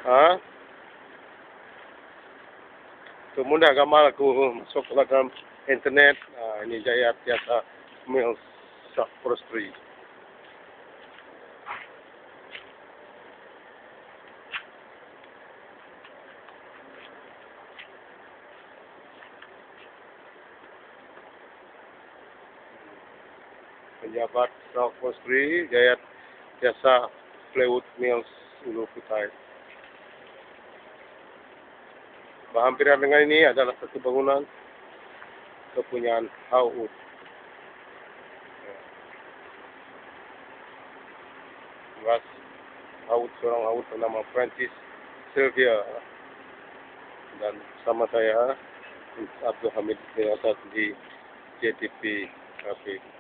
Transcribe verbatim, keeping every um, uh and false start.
Ha? So, muna gamal ako masuk ke dalam internet. Ha, ini Jaya Tiasa Mills Forestry. Pejabat South Forestry, Jaya Tiasa Plywood Mills, Ulu Kutai. Berhampiran dengan ini adalah satu bangunan kepunyaan Howard. Mas Howard, seorang Howard bernama Francis Sylvia, dan sama saya Abdul Hamid di J T P Cafe.